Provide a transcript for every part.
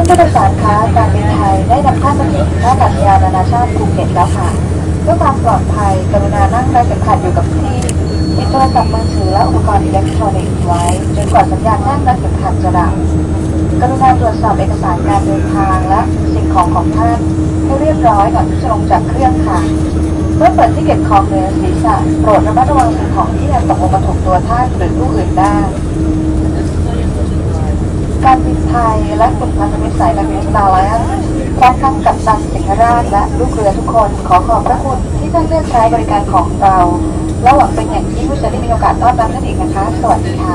ผู้โดยสารคะการบินไทยได้นำท่านมาถึงท่าอากาศยานนานาชาติภูเก็ตแล้วค่ะเพื่อความปลอดภัยกรุณานั่งรัดเข็มขัดอยู่กับที่ปิดโทรศัพท์มือถือและอุปกรณ์อิเล็กทรอนิกส์ไว้จนกว่าสัญญาณแจ้งรัดเข็มขัดจะดับกรุณาตรวจสอบเอกสารการเดินทางและสิ่งของของท่านให้เรียบร้อยก่อนที่จะลงจากเครื่องค่ะเมื่อเปิดที่เก็บของเหนือศีรษะโปรดระมัดระวังสิ่งของที่อาจตกลงมาถูกตัวท่านหรือผู้อื่นได้การบินไทยและกลุ่มพันธมิตรสายการบินสตาร์ไลน์พร้อมทั้งกัปตันสิงหราชและลูกเรือทุกคนขอขอบพระคุณที่ท่านเลือกใช้บริการของเราและหวังเป็นอย่างยิ่งว่าจะได้มีโอกาสต้อนรับท่านอีกนะคะสวัสดีค่ะ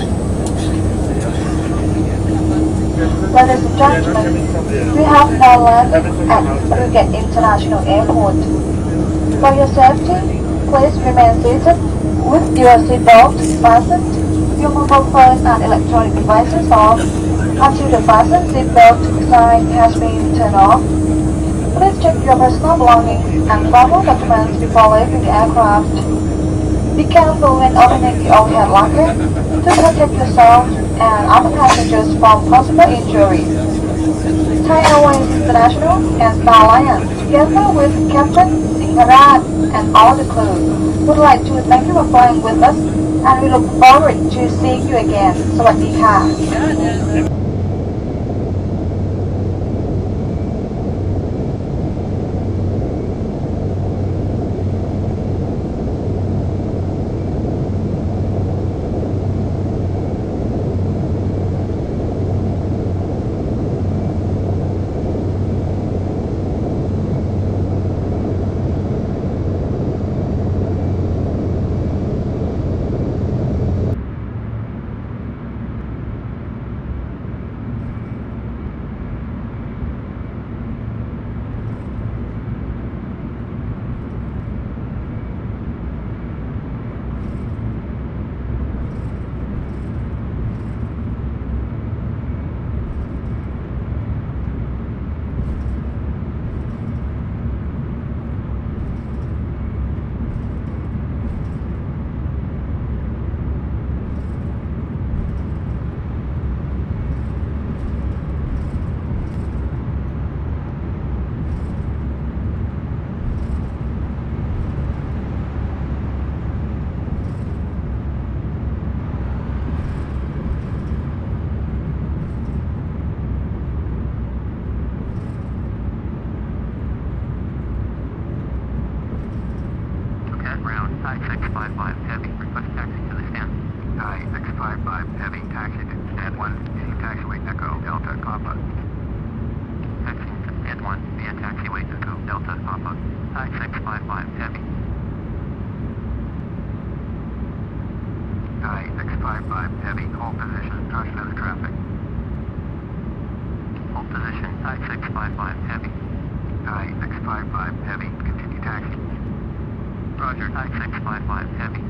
Ladies and gentlemen, we have now landed at Phuket International Airport. For your safety, please remain seated with your seatbelt fastened, your mobile phone and electronic devices off until the fasten seatbelt sign has been turned off. Please check your personal belongings and travel documents before leaving the aircraft. Be careful when opening the overhead locker to protect yourself and other passengers from possible injury. Thai Airways International and Star Alliance, together with Captain Singharaj and all the crew, would like to thank you for flying with us, and we look forward to seeing you again. สวัสดีค่ะ Ground, I-655 Heavy, request taxi to the stand. I-655 Heavy, taxi to stand 1, via taxiway Echo Delta Papa. Taxi to stand 1, via taxiway Echo Delta Papa. I-655 Heavy. I-655 Heavy, hold position, caution of the traffic. Hold position, I-655 Heavy. I-655 Heavy, continue taxi. Roger, I-655 Heavy.